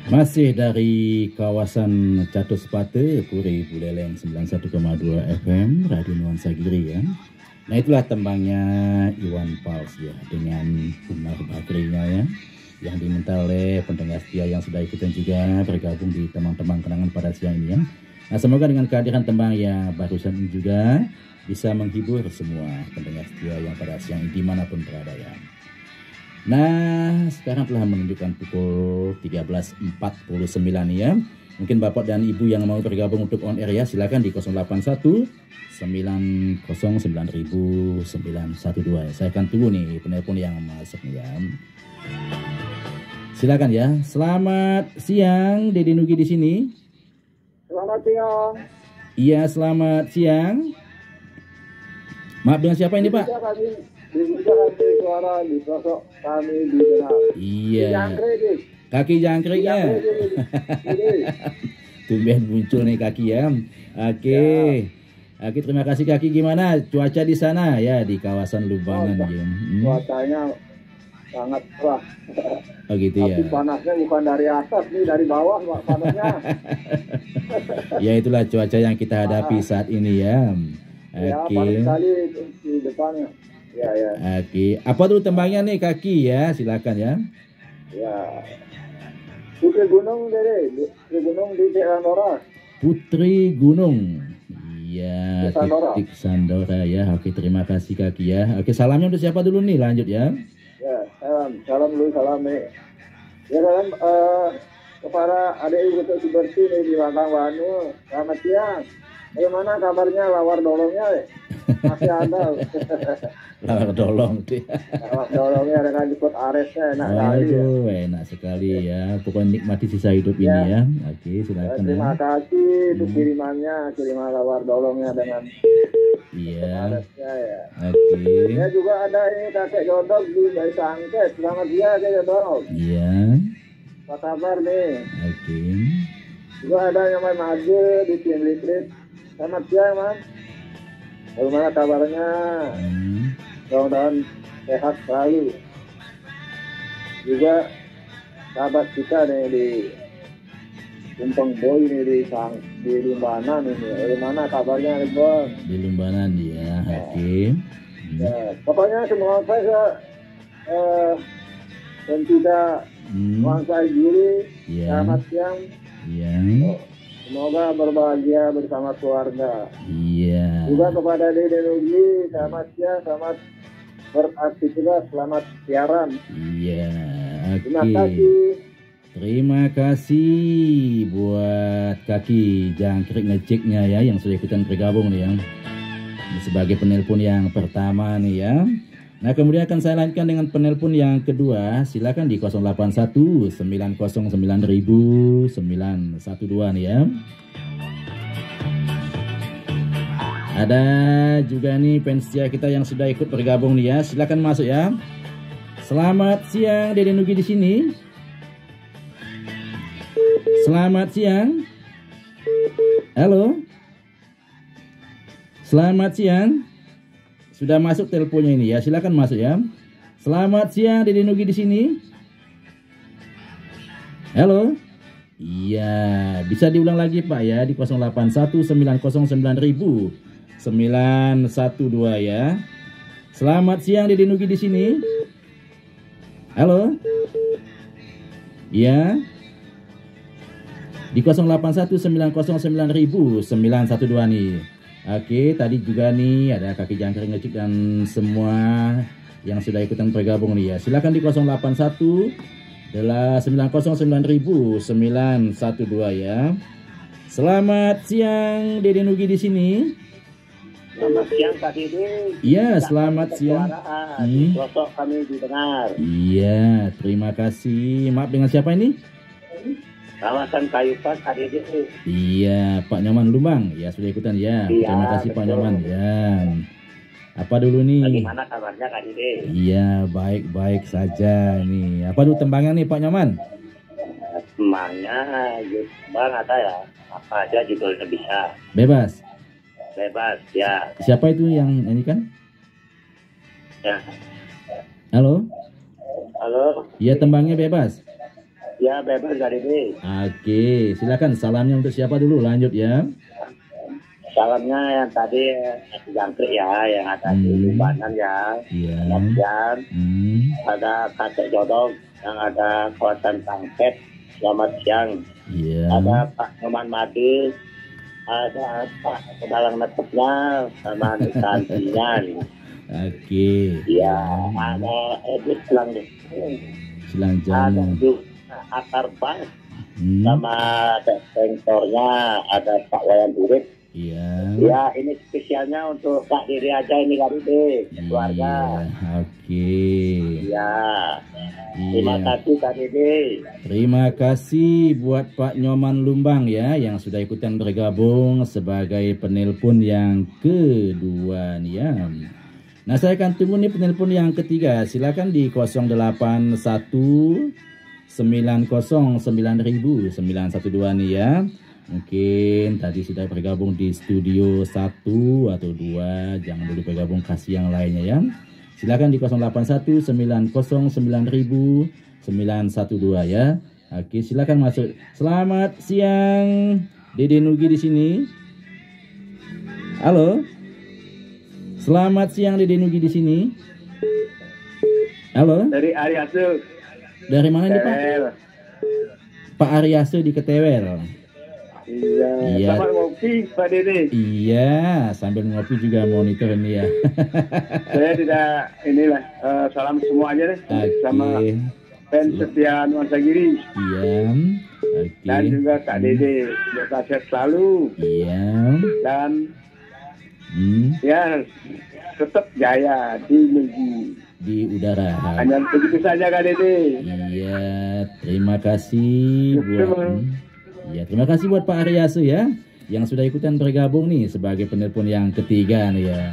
Masih dari kawasan Catus Pate, Puri Buleleng 91,2 FM, Radio Nuansa Giri ya. Nah itulah tembangnya Iwan Fals ya, dengan Umar Bakrinya ya, yang diminta oleh pendengar setia yang sudah ikutan juga bergabung di teman-teman kenangan pada siang ini ya. Nah semoga dengan kehadiran tembang yang barusan ini juga bisa menghibur semua pendengar setia yang pada siang ini dimanapun berada ya. Nah, sekarang telah menunjukkan pukul 13.49 ya. Mungkin Bapak dan Ibu yang mau bergabung untuk on air ya, silakan di 081 909 912 ya. Saya akan tunggu nih penelpon yang masuk nih ya. Silakan ya. Selamat siang, Dede Nugi di sini. Selamat siang. Iya, selamat siang. Maaf, dengan siapa ini, Pak? Bisa suara di sosok kami di benar. Iya. Kaki jangkrik ya. Tumben muncul nih kaki ya. Oke. Ya. Oke, terima kasih kaki. Gimana cuaca di sana ya di kawasan Lumbangan ya? Cuacanya sangat cerah. Oh gitu ya. Tapi panasnya bukan dari atas nih, dari bawah panasnya. Ya itulah cuaca yang kita hadapi saat ini ya. Oke. Ya, panas sekali di depannya. Ya. Oke, apa dulu tembangnya nih kaki ya, silakan ya. Ya. Putri Gunung Dede, Putri Gunung di Sandora. Putri Gunung. Iya, titik Sandora ya. Oke, terima kasih kaki ya. Oke, salamnya untuk siapa dulu nih? Lanjut ya. Ya, salam dulu, salam nih. Ya, salam kepada adik ibu Suberti nih di Lantang Banu. Selamat siang. Bagaimana kabarnya lawar dolongnya? Masih ada. Lawar dolong deh. Lawar dolongnya dengan ikut aresnya enak sekali. Aduh, ya. Enak sekali ya. Pokoknya nikmati sisa hidup ini ya. Oke, silakan. Terima kasih untuk kiriman lawar dolongnya dengan aresnya ya. Oke. Ya juga ada ini kakek Jodok di Desa Angket. Selamat siang kakek Jodok. Iya. Apa kabar nih? Oke. Juga ada yang main maju di tim listrik. Selamat siang Mas. Bagaimana kabarnya? Mudah-mudahan sehat selalu. Juga sahabat kita nih di Tumpeng Boy nih di Lumbanan ini. Bagaimana kabarnya nih Bang? Di Lumbanan ya, oke. Ya, pokoknya semua saya dan tidak bangsa Giri. Selamat siang. Iya. Semoga berbahagia bersama keluarga. Iya. Juga kepada Dede Nugi, selamat siang, selamat beraktivitas, selamat siaran. Iya. Oke. Terima kasih. Terima kasih buat kaki jangkrik ngeceknya ya yang sudah ikutan bergabung nih ya. Sebagai penelpon yang pertama nih ya. Nah kemudian akan saya lanjutkan dengan penelpon yang kedua. Silakan di 081 909 912 nih ya. Ada juga nih pensia kita yang sudah ikut bergabung nih ya. Silakan masuk ya. Selamat siang Dede Nugi di sini. Selamat siang. Halo. Selamat siang. Sudah masuk teleponnya ini ya, silakan masuk ya. Selamat siang Dede Nugi di sini. Halo. Iya, bisa diulang lagi Pak ya di 081 909 912 ya. Selamat siang Dede Nugi di sini. Halo. Iya. Di 081 909 912 nih. Oke, tadi juga nih ada kaki jangkrik ngecik dan semua yang sudah ikutan bergabung nih ya. Silakan di 081 909 912 ya. Selamat siang Dede Nugi di sini. Selamat siang Kak Dede. Iya, selamat siang. Sosok kami didengar. Iya, terima kasih. Maaf, dengan siapa ini? Kawasan Kayupan Kak Dede. Iya, Pak Nyoman Lumbang. Ya, sudah ikutan ya. Iya, terima kasih betul. Pak Nyoman ya. Apa dulu nih? Bagaimana kabarnya Kak Dede? Iya, baik-baik saja nih. Apa dulu tembangnya nih Pak Nyoman? Tembangnya Bang ada ya. Apa aja judulnya bisa. Bebas. Bebas ya. Siapa itu yang nyanyikan? Ya. Halo? Halo. Iya, tembangnya bebas. Ya, bebas Kak Dede. Oke, silakan salamnya untuk siapa dulu, lanjut ya. Salamnya yang tadi jangkrik ya, yang ada di Lumbanan ya. Iya. Kemudian ada Kakek Jodong yang ada kawasan Tangket. Selamat siang. Iya. Ada Pak Noman Madi, ada Pak Pedalang Netepnya, sama Nikan Pinyan. Oke. Iya, ada Edit Silang Silang ada Jalan. juga Akar Bas, sama sensornya ada Pak Wayan Urip. Iya. Ya, ini spesialnya untuk Kak Dede aja ini Kak Dede, keluarga. Oke. Ya. Terima kasih Kak Dede. Terima kasih buat Pak Nyoman Lumbang ya yang sudah ikutan bergabung sebagai penelpon yang kedua nih ya. Nah, saya akan tunggu nih penelpon yang ketiga. Silakan di 081 90 9000 912 nih ya. Mungkin tadi sudah bergabung di studio 1 atau 2, jangan dulu bergabung, kasih yang lainnya ya. Silakan di 081 90 9000 912 ya. Oke, silakan masuk. Selamat siang, Dede Nugi di sini. Halo. Selamat siang, Dede Nugi di sini. Halo. Dari Ariasu. Dari mana nih Pak? Pak Ariasu di Ketewel. Iya. Sambil ngopi Pak Dede. Iya, sambil ngopi juga monitor ini ya. Saya tidak salam semuanya deh. Sama fans setia Nuansa Giri. Iya. Oke. Dan juga Kak Dede, semoga sehat selalu. Iya. Dan ya tetap jaya di negeri. Di udara. Hanya begitu saja Kak Dede. Iya, terima kasih terima kasih buat Pak Ariasu ya yang sudah ikutan bergabung nih sebagai penelpon yang ketiga nih ya.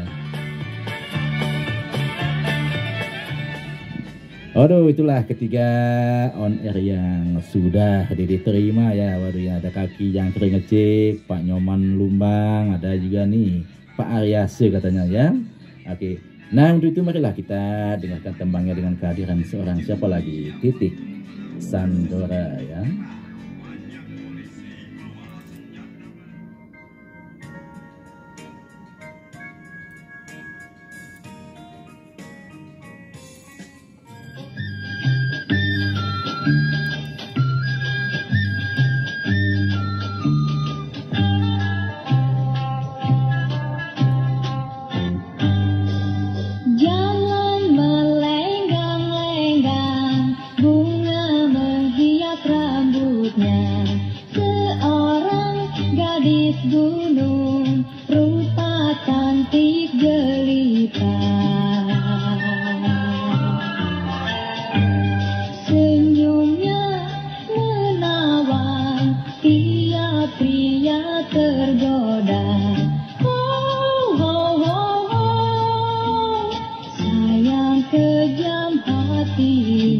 Aduh, itulah ketiga on air yang sudah diterima ya. Waduh, ya ada kaki yang kering ngecek, Pak Nyoman Lumbang, ada juga nih Pak Ariasu katanya ya. Oke. Nah, untuk itu marilah kita dengarkan tembangnya dengan kehadiran seorang siapa lagi? Titik Sandora ya. Kejam hati